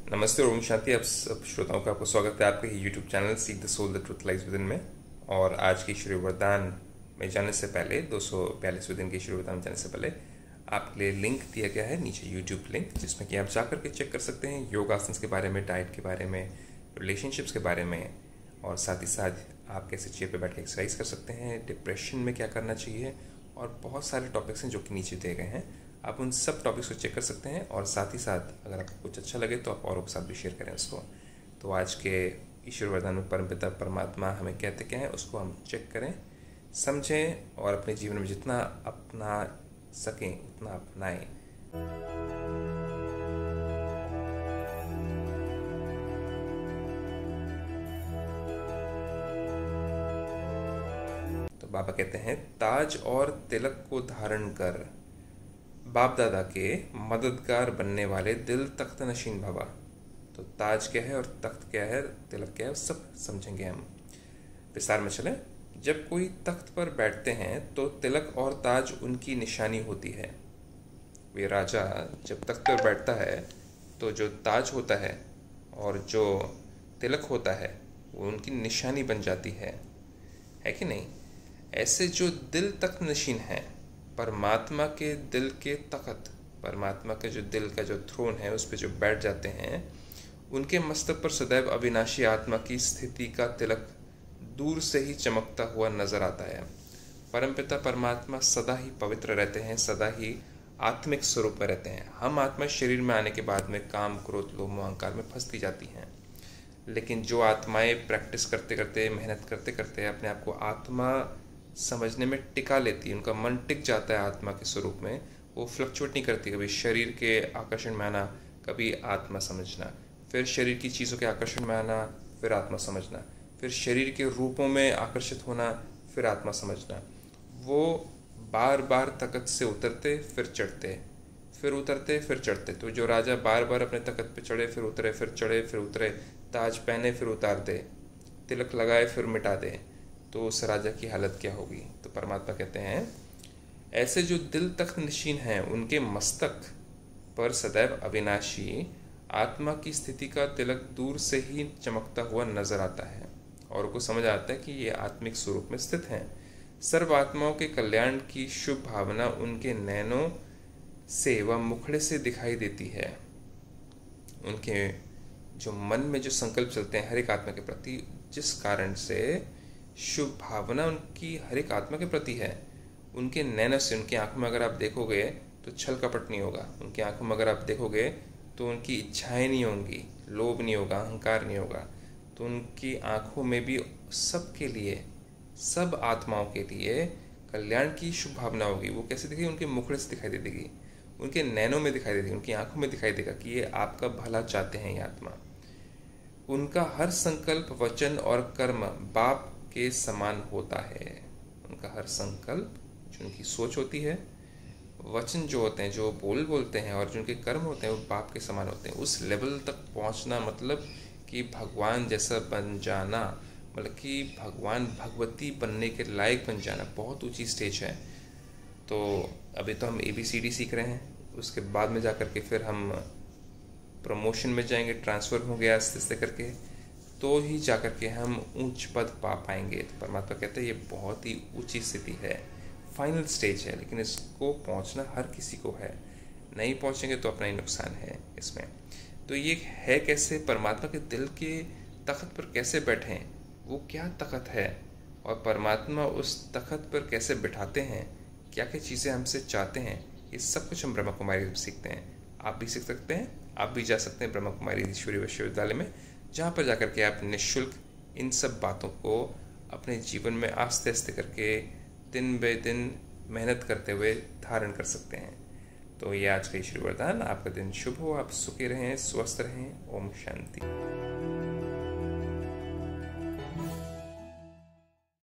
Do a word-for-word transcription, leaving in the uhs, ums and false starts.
नमस्ते और ओम शांति। आप सब श्रोताओं का आपको स्वागत है आपके ही YouTube channel seek the soul the truth lies within में। और आज की श्री वरदान में जाने से पहले दो सौ बयालीसवें दिन की श्री वरदान में जाने से पहले आपके लिए लिंक दिया गया है नीचे यूट्यूब लिंक, जिसमें कि आप जा करके चेक कर सकते हैं योगासन के बारे में, डाइट के बारे में, रिलेशनशिप्स के बारे में, और साथ ही साथ आप कैसे चेयर पे बैठ के एक्सरसाइज कर सकते हैं, डिप्रेशन में क्या करना चाहिए, और बहुत सारे टॉपिक्स हैं जो कि नीचे दिए गए हैं। आप उन सब टॉपिक्स को चेक कर सकते हैं और साथ ही साथ अगर आपको कुछ अच्छा लगे तो आप औरों के साथ भी शेयर करें उसको। तो आज के ईश्वर वरदान में परमपिता परमात्मा हमें कहते क्या है उसको हम चेक करें, समझें और अपने जीवन में जितना अपना सकें उतना अपनाएं। तो बाबा कहते हैं, ताज और तिलक को धारण कर बाप दादा के मददगार बनने वाले दिल तख्त नशीन भवा। तो ताज क्या है और तख्त क्या है, तिलक क्या है, सब समझेंगे हम। विस्तार में चले। जब कोई तख्त पर बैठते हैं तो तिलक और ताज उनकी निशानी होती है। वे राजा जब तख्त पर बैठता है तो जो ताज होता है और जो तिलक होता है वो उनकी निशानी बन जाती है, है कि नहीं? ऐसे जो दिल तख्त नशीन है, परमात्मा के दिल के तख्त, परमात्मा के जो दिल का जो थ्रोन है उस पर जो बैठ जाते हैं, उनके मस्तक पर सदैव अविनाशी आत्मा की स्थिति का तिलक दूर से ही चमकता हुआ नजर आता है। परमपिता परमात्मा सदा ही पवित्र रहते हैं, सदा ही आत्मिक स्वरूप में रहते हैं। हम आत्मा शरीर में आने के बाद में काम, क्रोध, लोभ, मोह, अहंकार में फंसती जाती हैं, लेकिन जो आत्माएं प्रैक्टिस करते करते, मेहनत करते करते अपने आप को आत्मा समझने में टिका लेती है, उनका मन टिक जाता है आत्मा के स्वरूप में, वो फ्लक्चुएट नहीं करती, कभी शरीर के आकर्षण में आना, कभी आत्मा समझना, फिर शरीर की चीज़ों के आकर्षण में आना, फिर आत्मा समझना, फिर शरीर के रूपों में आकर्षित होना, फिर आत्मा समझना। वो बार बार तख्त से उतरते फिर चढ़ते, फिर उतरते फिर चढ़ते। तो जो राजा बार बार अपने तख्त पे चढ़े फिर उतरे, फिर चढ़े फिर उतरे, ताज पहने फिर उतार दे, तिलक लगाए फिर मिटा दे, तो उस राजा की हालत क्या होगी? तो परमात्मा कहते हैं, ऐसे जो दिल तख्त नशीन हैं उनके मस्तक पर सदैव अविनाशी आत्मा की स्थिति का तिलक दूर से ही चमकता हुआ नजर आता है और उनको समझ आता है कि ये आत्मिक स्वरूप में स्थित हैं। सर्व आत्माओं के कल्याण की शुभ भावना उनके नैनों से व मुखड़े से दिखाई देती है। उनके जो मन में जो संकल्प चलते हैं हर एक आत्मा के प्रति, जिस कारण से शुभ भावना उनकी हर एक आत्मा के प्रति है, उनके नैनों से, उनकी आंखों में अगर आप देखोगे तो छल कपट नहीं होगा, उनकी आंखों में अगर आप देखोगे तो उनकी इच्छाएं नहीं होंगी, लोभ नहीं होगा, अहंकार नहीं होगा, तो उनकी आंखों में भी सबके लिए, सब आत्माओं के लिए कल्याण की शुभ भावना होगी। वो कैसे दिखेगी? उनके मुखड़े से दिखाई दे देगी, उनके नैनों में दिखाई देगी, उनकी आंखों में दिखाई देगा कि ये आपका भला चाहते हैं ये आत्मा। उनका हर संकल्प, वचन और कर्म बाप के समान होता है। उनका हर संकल्प, जो उनकी सोच होती है, वचन जो होते हैं, जो बोल बोलते हैं, और जो उनके कर्म होते हैं वो बाप के समान होते हैं। उस लेवल तक पहुंचना मतलब कि भगवान जैसा बन जाना, मतलब कि भगवान भगवती बनने के लायक बन जाना, बहुत ऊंची स्टेज है। तो अभी तो हम ए बी सी डी सीख रहे हैं, उसके बाद में जा कर के फिर हम प्रमोशन में जाएंगे, ट्रांसफ़र हो गया आस्ते आस्ते करके, तो ही जा कर के हम ऊंच पद पा पाएंगे। तो परमात्मा कहते हैं ये बहुत ही ऊंची स्थिति है, फाइनल स्टेज है, लेकिन इसको पहुंचना हर किसी को है। नहीं पहुंचेंगे तो अपना ही नुकसान है इसमें। तो ये है कैसे? परमात्मा के दिल के तख्त पर कैसे बैठें, वो क्या तख्त है, और परमात्मा उस तख्त पर कैसे बिठाते हैं, क्या क्या चीज़ें हमसे चाहते हैं, ये सब कुछ हम ब्रह्मा कुमारी में सीखते हैं। आप भी सीख सकते हैं, आप भी जा सकते हैं ब्रह्मा कुमारी ईश्वरीय विश्वविद्यालय में, जहाँ पर जाकर के आप निःशुल्क इन सब बातों को अपने जीवन में आस्ते आस्ते करके दिन बे दिन मेहनत करते हुए धारण कर सकते हैं। तो ये आज का ईश्वरीय वरदान। आपका दिन शुभ हो, आप सुखी रहें, स्वस्थ रहें। ओम शांति।